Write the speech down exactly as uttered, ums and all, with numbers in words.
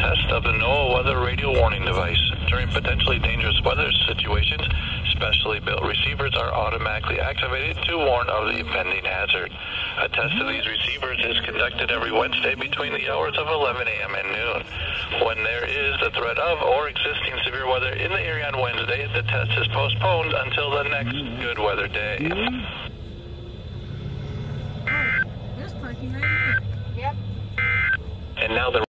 test of the NOAA weather radio warning device. During potentially dangerous weather situations, specially built receivers are automatically activated to warn of the impending hazard. A test of these receivers is conducted every Wednesday between the hours of eleven a m and noon. When there is the threat of or existing severe weather in the area on Wednesday, the test is postponed until the next good weather day. There's parking right here. Yep. And now the